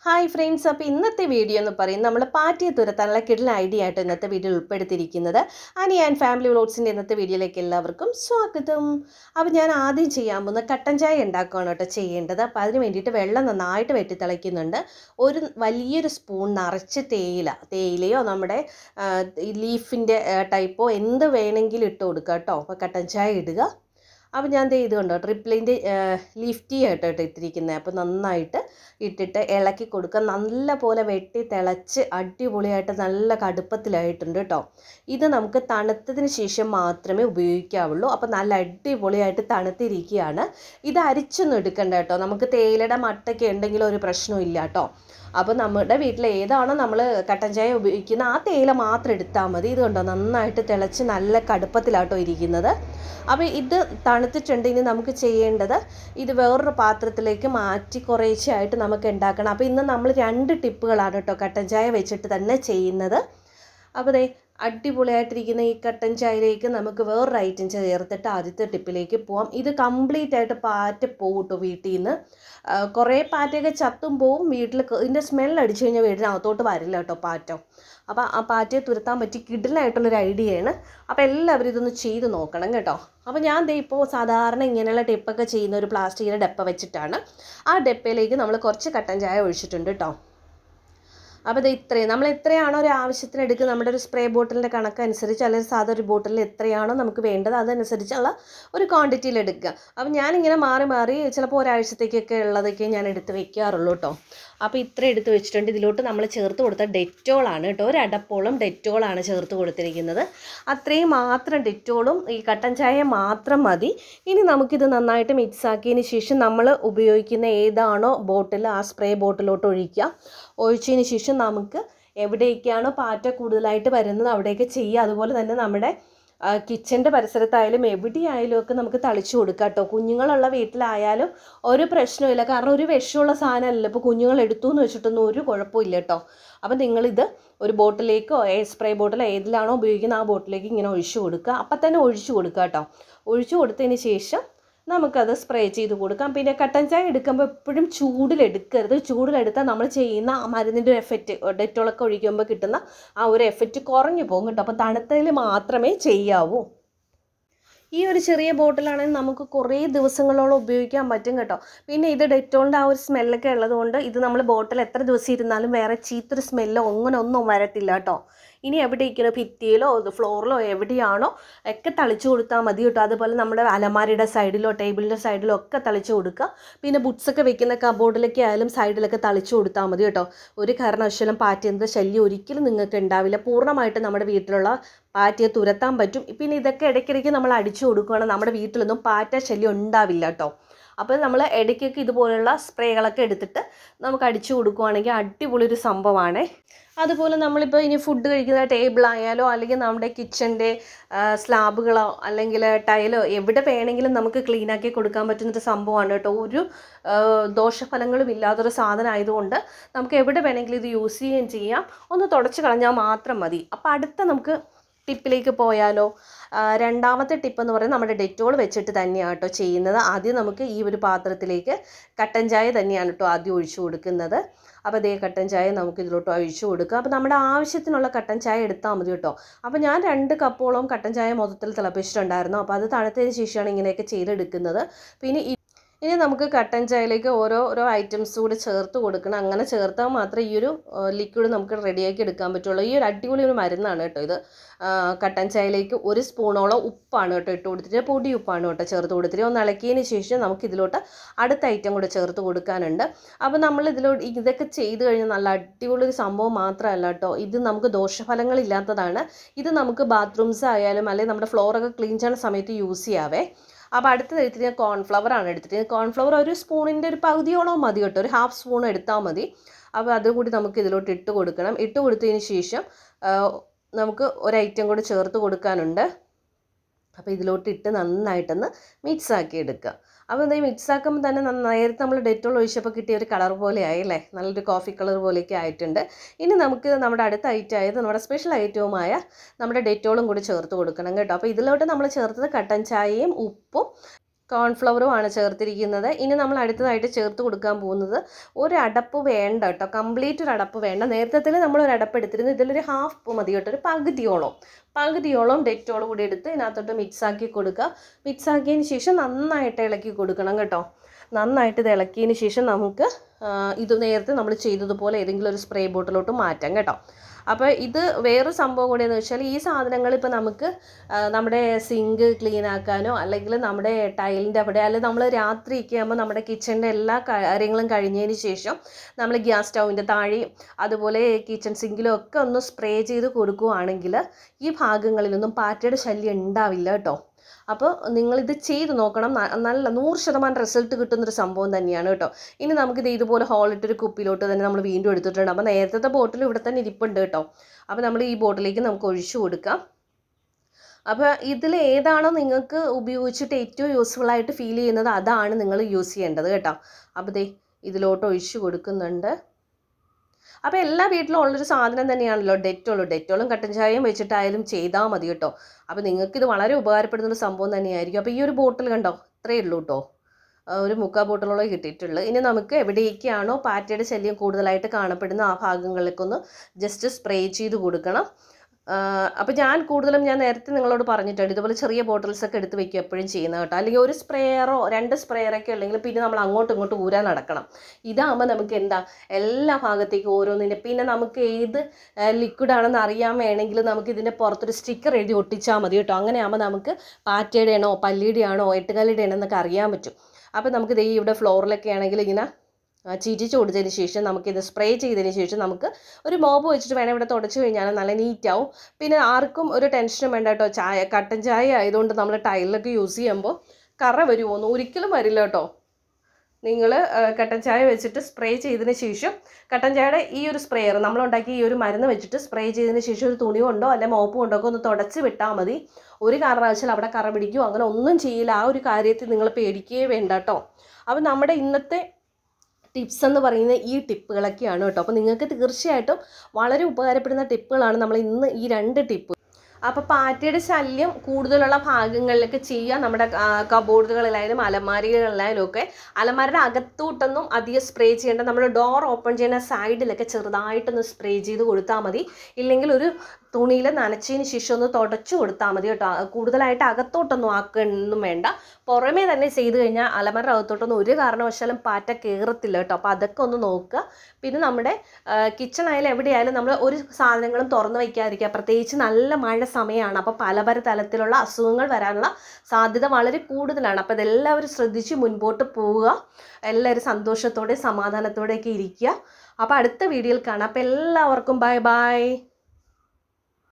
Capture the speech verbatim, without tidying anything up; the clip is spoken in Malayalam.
ഹായ് ഫ്രണ്ട്സ്, അപ്പോൾ ഇന്നത്തെ വീഡിയോ എന്ന് പറയുന്നത് നമ്മൾ പാറ്റിയെ തുരത്താനുള്ള കിടൽ ഐഡിയ ആയിട്ട് ഇന്നത്തെ വീഡിയോ ഉൾപ്പെടുത്തിയിരിക്കുന്നത്. അനി ആൻഡ് ഫാമിലി വ്ലോഗ്സിൻ്റെ ഇന്നത്തെ വീഡിയോയിലേക്ക് എല്ലാവർക്കും സ്വാഗതം. അപ്പോൾ ഞാൻ ആദ്യം ചെയ്യാൻ പോകുന്ന കട്ടൻ ചായ ഉണ്ടാക്കുകയാണ് കേട്ടോ ചെയ്യേണ്ടത്. അപ്പോൾ അതിന് വേണ്ടിയിട്ട് വെള്ളം നന്നായിട്ട് വെട്ടി തിളയ്ക്കുന്നുണ്ട്. ഒരു വലിയൊരു സ്പൂൺ നിറച്ച് തേയില തേയിലയോ നമ്മുടെ ലീഫിൻ്റെ ടൈപ്പോ എന്ത് വേണമെങ്കിലും ഇട്ട് കൊടുക്കുക കേട്ടോ. അപ്പോൾ കട്ടൻ ചായ ഇടുക. അപ്പോൾ ഞാൻ ഇത് കണ്ടോ ട്രിപ്പിളിൻ്റെ ലീഫ് ടീ ആയിട്ട് ഇട്ടിരിക്കുന്നത്. അപ്പോൾ നന്നായിട്ട് ഇട്ടിട്ട് ഇളക്കി കൊടുക്കുക. നല്ല പോലെ വെട്ടി തിളച്ച് അടിപൊളിയായിട്ട് നല്ല കടുപ്പത്തിലായിട്ടുണ്ട് കേട്ടോ. ഇത് നമുക്ക് തണുത്തതിന് ശേഷം മാത്രമേ ഉപയോഗിക്കാവുള്ളൂ. അപ്പോൾ നല്ല അടിപൊളിയായിട്ട് തണുത്തിരിക്കുകയാണ്. ഇത് അരിച്ചൊന്നും എടുക്കണ്ട കേട്ടോ. നമുക്ക് തേയിലയുടെ മട്ടൊക്കെ ഉണ്ടെങ്കിൽ ഒരു പ്രശ്നവും ഇല്ല കേട്ടോ. അപ്പോൾ നമ്മുടെ വീട്ടിൽ ഏതാണോ നമ്മൾ കട്ടൻ ചായ ഉപയോഗിക്കുന്ന ആ തേയില മാത്രം എടുത്താൽ മതി. ഇത് കണ്ടോ നന്നായിട്ട് തിളച്ച് നല്ല കടുപ്പത്തിലാട്ടോ ഇരിക്കുന്നത്. അപ്പോൾ ഇത് തണുത്തിട്ടുണ്ട്. ഇനി നമുക്ക് ചെയ്യേണ്ടത് ഇത് വേറൊരു പാത്രത്തിലേക്ക് മാറ്റി കുറേശ്ശെയായിട്ട് നമുക്ക് ഉണ്ടാക്കണം. അപ്പോൾ ഇന്ന് നമ്മൾ രണ്ട് ടിപ്പുകളാണ് കേട്ടോ കട്ടൻ ചായ വെച്ചിട്ട് തന്നെ ചെയ്യുന്നത്. അപ്പോൾ ദേ അടിപൊളിയായിട്ടിരിക്കുന്ന ഈ കട്ടൻ ചായയിലേക്ക് നമുക്ക് വേറൊരു ഐറ്റം ചേർത്തിട്ട് ആദ്യത്തെ ടിപ്പിലേക്ക് പോവാം. ഇത് കംപ്ലീറ്റ് ആയിട്ട് പാറ്റ പോവും കേട്ടോ വീട്ടിൽ നിന്ന്. കുറേ പാറ്റയൊക്കെ ചത്തും പോവും. വീട്ടിൽ ഇതിൻ്റെ സ്മെൽ അടിച്ചു കഴിഞ്ഞാൽ വീടിനകത്തോട്ട് വരില്ല കേട്ടോ പാറ്റ. അപ്പോൾ ആ പാറ്റയെ തുരത്താൻ പറ്റി കിഡിലായിട്ടുള്ളൊരു ഐഡിയയാണ്. അപ്പോൾ എല്ലാവരും ഇതൊന്ന് ചെയ്ത് നോക്കണം കേട്ടോ. അപ്പോൾ ഞാൻ ദേ ഇപ്പോൾ സാധാരണ ഇങ്ങനെയുള്ള ടിപ്പൊക്കെ ചെയ്യുന്ന ഒരു പ്ലാസ്റ്റിക്കിൻ്റെ ഡപ്പ വെച്ചിട്ടാണ്. ആ ഡപ്പയിലേക്ക് നമ്മൾ കുറച്ച് കട്ടൻ ചായ ഒഴിച്ചിട്ടുണ്ട് കേട്ടോ. അപ്പോൾ ഇത് ഇത്രയും നമ്മൾ എത്രയാണോ ഒരു ആവശ്യത്തിന് എടുക്കുക, നമ്മുടെ ഒരു സ്പ്രേ ബോട്ടിലിൻ്റെ കണക്കനുസരിച്ച് അല്ലെങ്കിൽ സാധാ ഒരു ബോട്ടിലിൽ എത്രയാണോ നമുക്ക് വേണ്ടത് അതനുസരിച്ചുള്ള ഒരു ക്വാണ്ടിറ്റിയിൽ എടുക്കുക. അപ്പോൾ ഞാനിങ്ങനെ മാറി മാറി ചിലപ്പോൾ ഒരാഴ്ചത്തേക്കൊക്കെ ഉള്ളതൊക്കെ ഞാൻ എടുത്ത് വെക്കാറുള്ളൂ കേട്ടോ. അപ്പോൾ ഇത്ര എടുത്ത് വെച്ചിട്ടുണ്ട്. ഇതിലോട്ട് നമ്മൾ ചേർത്ത് കൊടുത്ത ഡെറ്റോളാണ് കേട്ടോ. ഒരു അടപ്പോളം ഡെറ്റോളാണ് ചേർത്ത് കൊടുത്തിരിക്കുന്നത്. അത്രയും മാത്രം ഡെറ്റോളും ഈ കട്ടൻ ചായ മാത്രം മതി. ഇനി നമുക്കിത് നന്നായിട്ട് മിക്സ് ആക്കിയതിന് ശേഷം നമ്മൾ ഉപയോഗിക്കുന്ന ഏതാണോ ബോട്ടിൽ ആ സ്പ്രേ ബോട്ടിലോട്ട് ഒഴിക്കുക. ഒഴിച്ചതിന് ശേഷം നമുക്ക് എവിടേക്കാണോ പാറ്റ കൂടുതലായിട്ട് വരുന്നത് അവിടെയൊക്കെ ചെയ്യുക. അതുപോലെ തന്നെ നമ്മുടെ കിച്ചൻ്റെ പരിസരത്തായാലും എവിടെയായാലും ഒക്കെ നമുക്ക് തളിച്ചു കൊടുക്കാം കേട്ടോ. കുഞ്ഞുങ്ങളുള്ള വീട്ടിലായാലും ഒരു പ്രശ്നമില്ല. കാരണം ഒരു വിഷമുള്ള സാധനമല്ല. ഇപ്പോൾ കുഞ്ഞുങ്ങൾ എടുത്തു എന്ന് വെച്ചിട്ടൊന്നും ഒരു കുഴപ്പമില്ല കേട്ടോ. അപ്പം നിങ്ങളിത് ഒരു ബോട്ടിലേക്കോ സ്പ്രേ ബോട്ടിലോ ഏതിലാണോ ഉപയോഗിക്കുന്നത് ആ ബോട്ടിലേക്ക് ഇങ്ങനെ ഒഴിച്ചു കൊടുക്കുക. അപ്പം തന്നെ ഒഴിച്ചു കൊടുക്കുക കേട്ടോ. ഒഴിച്ചു കൊടുത്തതിന് ശേഷം നമുക്കത് സ്പ്രേ ചെയ്ത് കൊടുക്കാം. പിന്നെ കട്ടൻ ചായ എടുക്കുമ്പോൾ എപ്പോഴും ചൂടിലെടുക്കരുത്. ചൂടിലെടുത്താൽ നമ്മൾ ചെയ്യുന്ന മരുന്നിൻ്റെ ഒരു എഫക്റ്റ് ഡെറ്റോളൊക്കെ ഒഴിക്കുമ്പോൾ കിട്ടുന്ന ആ ഒരു എഫക്റ്റ് കുറഞ്ഞു പോകും കേട്ടോ. അപ്പോൾ തണുത്തതിൽ മാത്രമേ ചെയ്യാവൂ. ഈ ഒരു ചെറിയ ബോട്ടിലാണെങ്കിൽ നമുക്ക് കുറേ ദിവസങ്ങളോളം ഉപയോഗിക്കാൻ പറ്റും കേട്ടോ. പിന്നെ ഇത് ഡെറ്റോളിൻ്റെ ആ ഒരു സ്മെല്ലൊക്കെ ഉള്ളതുകൊണ്ട് ഇത് നമ്മൾ ബോട്ടിൽ എത്ര ദിവസം ഇരുന്നാലും വേറെ ചീത്തൊരു സ്മെല്ലോ അങ്ങനെ ഒന്നും വരത്തില്ല കേട്ടോ. ഇനി എവിടെയിരിക്കണോ ഭിത്തിയിലോ ഫ്ലോറിലോ എവിടെയാണോ ഒക്കെ തളിച്ചു കൊടുത്താൽ മതി കേട്ടോ. അതുപോലെ നമ്മുടെ അലമാരിയുടെ സൈഡിലോ ടേബിളിൻ്റെ സൈഡിലോ ഒക്കെ തളിച്ചു കൊടുക്കുക. പിന്നെ ബുക്സൊക്കെ വെക്കുന്ന കബോർഡിലൊക്കെ ആയാലും സൈഡിലൊക്കെ തളിച്ചു കൊടുത്താൽ മതി കേട്ടോ. ഒരു കാരണവശാലും പാറ്റേൻ്റെ ശല്യം ഒരിക്കലും നിങ്ങൾക്ക് ഉണ്ടാവില്ല. പൂർണ്ണമായിട്ട് നമ്മുടെ വീട്ടിലുള്ള പാറ്റയെ തുരത്താൻ പറ്റും. പിന്നെ ഇതൊക്കെ ഇടയ്ക്കിടയ്ക്ക് നമ്മൾ അടിച്ചു കൊടുക്കുകയാണെങ്കിൽ നമ്മുടെ വീട്ടിലൊന്നും പാറ്റ ശല്യം ഉണ്ടാവില്ല കേട്ടോ. അപ്പോൾ നമ്മൾ ഇടയ്ക്കൊക്കെ ഇതുപോലുള്ള സ്പ്രേകളൊക്കെ എടുത്തിട്ട് നമുക്ക് അടിച്ചു കൊടുക്കുകയാണെങ്കിൽ അടിപൊളി ഒരു സംഭവമാണ്. അതുപോലെ നമ്മളിപ്പോൾ ഇനി ഫുഡ് കഴിക്കുന്ന ടേബിളായാലോ അല്ലെങ്കിൽ നമ്മുടെ കിച്ചൻ്റെ സ്ലാബുകളോ അല്ലെങ്കിൽ ടൈലോ എവിടെ വേണമെങ്കിലും നമുക്ക് ക്ലീനാക്കി കൊടുക്കാൻ പറ്റുന്നൊരു സംഭവമാണ് കേട്ടോ. ഒരു ദോഷഫലങ്ങളും ഇല്ലാത്തൊരു സാധനം ആയതുകൊണ്ട് നമുക്ക് എവിടെ വേണമെങ്കിലും ഇത് യൂസ് ചെയ്യുകയും ചെയ്യാം. ഒന്ന് തുടച്ച് കളഞ്ഞാൽ മാത്രം മതി. അപ്പോൾ അടുത്ത നമുക്ക് ടിപ്പിലേക്ക് പോയാലോ. രണ്ടാമത്തെ ടിപ്പ് എന്ന് പറയുന്നത് നമ്മുടെ ഡെറ്റോൾ വെച്ചിട്ട് തന്നെയാണ് കേട്ടോ ചെയ്യുന്നത്. ആദ്യം നമുക്ക് ഈ ഒരു പാത്രത്തിലേക്ക് കട്ടൻ ചായ തന്നെയാണ് കേട്ടോ ആദ്യം ഒഴിച്ചു കൊടുക്കുന്നത്. അപ്പോൾ അതേ കട്ടൻ ചായ നമുക്ക് ഇതിലോട്ട് ഒഴിച്ചു കൊടുക്കുക. അപ്പോൾ നമ്മുടെ ആവശ്യത്തിനുള്ള കട്ടൻ ചായ എടുത്താൽ മതി കേട്ടോ. അപ്പോൾ ഞാൻ രണ്ട് കപ്പോളം കട്ടൻ ചായ മൊത്തത്തിൽ തിളപ്പിച്ചിട്ടുണ്ടായിരുന്നു. അപ്പോൾ അത് തണുത്തതിന് ശേഷമാണ് ഇങ്ങനെയൊക്കെ ചെയ്തെടുക്കുന്നത്. പിന്നെ ഇനി നമുക്ക് കട്ടൻ ചായയിലേക്ക് ഓരോ ഓരോ ഐറ്റംസ് കൂടി ചേർത്ത് കൊടുക്കണം. അങ്ങനെ ചേർത്താൽ മാത്രമേ ഈ ഒരു ലിക്വിഡ് നമുക്ക് റെഡിയാക്കി എടുക്കാൻ പറ്റുള്ളൂ. ഈ ഒരു അടിപൊളി ഒരു മരുന്നാണ് കേട്ടോ ഇത്. കട്ടൻ ചായയിലേക്ക് ഒരു സ്പൂണോളം ഉപ്പാണ് കേട്ടോ ഇട്ട് കൊടുത്തിട്ട്, പൊടി ഉപ്പാണ് കേട്ടോ ചേർത്ത് കൊടുത്തിട്ട് ഒന്ന് ഇളക്കിയതിന് ശേഷം നമുക്ക് ഇതിലോട്ട് അടുത്ത ഐറ്റം കൂടെ ചേർത്ത് കൊടുക്കാനുണ്ട്. അപ്പോൾ നമ്മൾ ഇതിലോട്ട് ഇതൊക്കെ ചെയ്ത് കഴിഞ്ഞാൽ നല്ല അടിപൊളി ഒരു സംഭവം മാത്രമല്ല കേട്ടോ. ഇത് നമുക്ക് ദോഷഫലങ്ങളില്ലാത്തതാണ്. ഇത് നമുക്ക് ബാത്റൂംസ് ആയാലും അല്ലെങ്കിൽ നമ്മുടെ ഫ്ലോറൊക്കെ ക്ലീൻ ചെയ്യുന്ന സമയത്ത് യൂസ് ചെയ്യാവേ. അപ്പോൾ അടുത്തത് എടുത്തിട്ട് ഞാൻ കോൺഫ്ലവറാണ് എടുത്തിട്ട്. കോൺഫ്ലവർ ഒരു സ്പൂണിൻ്റെ ഒരു പകുതിയോളം മതി കേട്ടോ. ഒരു ഹാഫ് സ്പൂൺ എടുത്താൽ മതി. അപ്പോൾ അതുകൂടി നമുക്ക് ഇതിലോട്ട് ഇട്ട് കൊടുക്കണം. ഇട്ട് കൊടുത്തതിന് ശേഷം നമുക്ക് ഒരു ഐറ്റം കൂടി ചേർത്ത് കൊടുക്കാനുണ്ട്. അപ്പോൾ ഇതിലോട്ട് ഇട്ട് നന്നായിട്ടൊന്ന് മിക്സ് ആക്കി എടുക്കുക. അപ്പോൾ എന്താ മിക്സ് ആക്കുമ്പോൾ തന്നെ നേരത്തെ നമ്മൾ ഡെറ്റോൾ ഒഴിച്ചപ്പോൾ കിട്ടിയ ഒരു കളർ പോലെ ആയില്ലേ, നല്ലൊരു കോഫി കളർ പോലെയൊക്കെ ആയിട്ടുണ്ട്. ഇനി നമുക്ക് നമ്മുടെ അടുത്ത ഐറ്റം ആയത് നമ്മുടെ സ്പെഷ്യൽ ഐറ്റവുമായ നമ്മുടെ ഡെറ്റോളും കൂടി ചേർത്ത് കൊടുക്കണം കേട്ടോ. അപ്പോൾ ഇതിലോട്ട് നമ്മൾ ചേർത്തത് കട്ടൻ ചായയും ഉപ്പും കോൺഫ്ലവറുമാണ് ചേർത്തിരിക്കുന്നത്. ഇനി നമ്മൾ അടുത്തതായിട്ട് ചേർത്ത് കൊടുക്കാൻ പോകുന്നത് ഒരു അടപ്പ് വേണ്ട കേട്ടോ, കംപ്ലീറ്റ് ഒരു അടപ്പ് വേണ്ട. നേരത്തെ നമ്മൾ ഒരു അടപ്പ് എടുത്തിരുന്നു, ഇതിലൊരു ഹാഫ് മതി കേട്ടോ, ഒരു പകുതിയോളം പകുതിയോളം ഡെറ്റോൾ കൂടി എടുത്ത് ഇതിനകത്തോട്ട് മിക്സാക്കി കൊടുക്കുക. മിക്സാക്കിയതിന് ശേഷം നന്നായിട്ട് ഇളക്കി കൊടുക്കണം കേട്ടോ. നന്നായിട്ട് ഇത് ഇളക്കിയതിന് ശേഷം നമുക്ക് ഇത് നേരത്തെ നമ്മൾ ചെയ്തതുപോലെ ഏതെങ്കിലും ഒരു സ്പ്രേ ബോട്ടിലോട്ട് മാറ്റാം കേട്ടോ. അപ്പോൾ ഇത് വേറൊരു സംഭവം കൂടിയെന്ന് വെച്ചാൽ ഈ സാധനങ്ങൾ ഇപ്പോൾ നമുക്ക് നമ്മുടെ സിങ്ക് ക്ലീൻ ആക്കാനോ അല്ലെങ്കിൽ നമ്മുടെ ടൈലിൻ്റെ അവിടെ അല്ലെങ്കിൽ നമ്മൾ രാത്രിയൊക്കെ ആകുമ്പോൾ നമ്മുടെ കിച്ചണിൻ്റെ എല്ലാ കാര്യങ്ങളും കഴിഞ്ഞതിന് ശേഷം നമ്മൾ ഗ്യാസ് സ്റ്റൗവിൻ്റെ താഴെയും അതുപോലെ കിച്ചൺ സിങ്കിലും ഒക്കെ ഒന്ന് സ്പ്രേ ചെയ്ത് കൊടുക്കുകയാണെങ്കിൽ ഈ ഭാഗങ്ങളിലൊന്നും പാറ്റയുടെ ശല്യം ഉണ്ടാവില്ല കേട്ടോ. അപ്പോൾ നിങ്ങളിത് ചെയ്ത് നോക്കണം. നല്ല നൂറ് ശതമാനം റിസൾട്ട് കിട്ടുന്നൊരു സംഭവം തന്നെയാണ് കേട്ടോ. ഇനി നമുക്കിത് ഇതുപോലെ ഹോളിട്ടൊരു കുപ്പിയിലോട്ട് തന്നെ നമ്മൾ വീണ്ടും എടുത്തിട്ടുണ്ട്. അപ്പോൾ നേരത്തെ ബോട്ടിൽ ഇവിടെ തന്നെ ഇരിപ്പുണ്ട് കേട്ടോ. അപ്പോൾ നമ്മൾ ഈ ബോട്ടിലേക്ക് നമുക്ക് ഒഴിച്ചു കൊടുക്കാം. അപ്പോൾ ഇതിൽ ഏതാണോ നിങ്ങൾക്ക് ഉപയോഗിച്ചിട്ട് ഏറ്റവും യൂസ്ഫുള്ളായിട്ട് ഫീൽ ചെയ്യുന്നത് അതാണ് നിങ്ങൾ യൂസ് ചെയ്യേണ്ടത് കേട്ടോ. അപ്പോൾ ദേ ഇതിലോട്ട് ഒഴിച്ചു കൊടുക്കുന്നുണ്ട്. അപ്പോൾ എല്ലാ വീട്ടിലും ഉള്ളൊരു സാധനം തന്നെയാണല്ലോ ഡെറ്റോൾ. ഡെറ്റോളും കട്ടൻ ചായയും വെച്ചിട്ടായാലും ചെയ്താൽ മതി കേട്ടോ. അപ്പോൾ നിങ്ങൾക്കിത് വളരെ ഉപകാരപ്പെടുന്നൊരു സംഭവം തന്നെയായിരിക്കും. അപ്പോൾ ഈ ഒരു ബോട്ടിൽ കണ്ടോ, ഇത്രയേ ഉള്ളൂ കേട്ടോ, ഒരു മുക്കാൽ ബോട്ടിലോളം കിട്ടിയിട്ടുള്ളൂ. ഇനി നമുക്ക് എവിടേക്കാണോ പാറ്റയുടെ ശല്യം കൂടുതലായിട്ട് കാണപ്പെടുന്ന ആ ഭാഗങ്ങളിലേക്കൊന്ന് ജസ്റ്റ് സ്പ്രേ ചെയ്ത് കൊടുക്കണം. അപ്പോൾ ഞാൻ കൂടുതലും ഞാൻ നേരത്തെ നിങ്ങളോട് പറഞ്ഞിട്ടുണ്ട് ഇതുപോലെ ചെറിയ ബോട്ടിൽസൊക്കെ എടുത്ത് വെക്കുക എപ്പോഴും ചെയ്യുന്നത് കേട്ടോ. അല്ലെങ്കിൽ ഒരു സ്പ്രേയറോ രണ്ട് സ്പ്രേയറൊക്കെ ഉണ്ടെങ്കിൽ പിന്നെ നമ്മൾ അങ്ങോട്ടും ഇങ്ങോട്ടും ഊരാൻ നടക്കണം. ഇതാകുമ്പോൾ നമുക്ക് എന്താ എല്ലാ ഭാഗത്തേക്കും ഓരോന്നിൻ്റെ, പിന്നെ നമുക്ക് ഏത് ലിക്വിഡാണെന്ന് അറിയാൻ വേണമെങ്കിൽ നമുക്ക് ഇതിൻ്റെ പുറത്തൊരു സ്റ്റിക്കർ എഴുതി ഒട്ടിച്ചാൽ മതി കേട്ടോ. അങ്ങനെയാകുമ്പോൾ നമുക്ക് പാറ്റയുടെ ആണോ പല്ലിയുടെ ആണോ എട്ടുകാലിയുടെ ആണോ എന്നൊക്കെ അറിയാൻ പറ്റും. അപ്പോൾ നമുക്ക് ദേ ഇവിടെ ഫ്ലോറിലൊക്കെ ആണെങ്കിൽ ഇങ്ങനെ ചീറ്റിച്ച് കൊടുത്തതിന് ശേഷം നമുക്കിത് സ്പ്രേ ചെയ്തതിന് ശേഷം നമുക്ക് ഒരു മോപ്പ് വെച്ചിട്ട് വേണം ഇവിടെ തുടച്ച് കഴിഞ്ഞാൽ നല്ല നീറ്റാവും. പിന്നെ ആർക്കും ഒരു ടെൻഷനും വേണ്ട കേട്ടോ. ചായ കട്ടൻ ചായ ആയതുകൊണ്ട് നമ്മൾ ടൈലിലൊക്കെ യൂസ് ചെയ്യുമ്പോൾ കറ വരുമോന്ന് ഒരിക്കലും വരില്ല കേട്ടോ. നിങ്ങൾ കട്ടൻ ചായ വെച്ചിട്ട് സ്പ്രേ ചെയ്തതിന് ശേഷം കട്ടൻ ചായയുടെ ഈ ഒരു സ്പ്രേയർ നമ്മളുണ്ടാക്കി ഈ ഒരു മരുന്ന് വെച്ചിട്ട് സ്പ്രേ ചെയ്തതിന് ശേഷം ഒരു തുണി കൊണ്ടോ അല്ലെ മോപ്പ് കൊണ്ടോ ഒക്കെ ഒന്ന് തുടച്ച് വിട്ടാൽ മതി. ഒരു കാരണവശാൽ അവിടെ കറ പിടിക്കുകയോ അങ്ങനെ ഒന്നും ചെയ്യില്ല. ആ ഒരു കാര്യത്തിൽ നിങ്ങൾ പേടിക്കുകയേ വേണ്ട കേട്ടോ. അപ്പോൾ നമ്മുടെ ഇന്നത്തെ ടിപ്സ് എന്ന് പറയുന്നത് ഈ ടിപ്പുകളൊക്കെയാണ് കേട്ടോ. അപ്പോൾ നിങ്ങൾക്ക് തീർച്ചയായിട്ടും വളരെ ഉപകാരപ്പെടുന്ന ടിപ്പുകളാണ് നമ്മൾ ഇന്ന് ഈ രണ്ട് ടിപ്പ്. അപ്പോൾ പാറ്റയുടെ ശല്യം കൂടുതലുള്ള ഭാഗങ്ങളിലൊക്കെ ചെയ്യുക. നമ്മുടെ കബോർഡുകളിലായാലും അലമാരികളിലായാലും ഒക്കെ അലമാരയുടെ അകത്തോട്ടൊന്നും അധികം സ്പ്രേ ചെയ്യേണ്ട. നമ്മൾ ഡോർ ഓപ്പൺ ചെയ്യുന്ന സൈഡിലൊക്കെ ചെറുതായിട്ടൊന്ന് സ്പ്രേ ചെയ്ത് കൊടുത്താൽ മതി. ഇല്ലെങ്കിൽ ഒരു തുണിയിൽ നനച്ചതിന് ശേഷം ഒന്ന് തുടച്ചു കൊടുത്താൽ മതി കേട്ടോ. കൂടുതലായിട്ട് അകത്തോട്ടൊന്നും ആക്കൊന്നും വേണ്ട. പുറമേ തന്നെ ചെയ്ത് കഴിഞ്ഞാൽ അലമാര അകത്തോട്ടൊന്നും ഒരു കാരണവശാലും പാറ്റ കയറത്തില്ല കേട്ടോ. അപ്പോൾ അതൊക്കെ ഒന്ന് നോക്കുക. പിന്നെ നമ്മുടെ കിച്ചൺ ആയാലും എവിടെയായാലും നമ്മൾ ഒരു സാധനങ്ങളും തുറന്ന് വയ്ക്കാതിരിക്കുക. പ്രത്യേകിച്ച് നല്ല മഴ സമയമാണ്. അപ്പോൾ പല പല തരത്തിലുള്ള അസുഖങ്ങൾ വരാനുള്ള സാധ്യത വളരെ കൂടുതലാണ്. അപ്പോൾ ഇതെല്ലാവരും ശ്രദ്ധിച്ച് മുൻപോട്ട് പോവുക. എല്ലാവരും സന്തോഷത്തോടെ സമാധാനത്തോടെയൊക്കെ ഇരിക്കുക. അപ്പോൾ അടുത്ത വീഡിയോയിൽ കാണാം. അപ്പോൾ എല്ലാവർക്കും ബൈ ബൈ.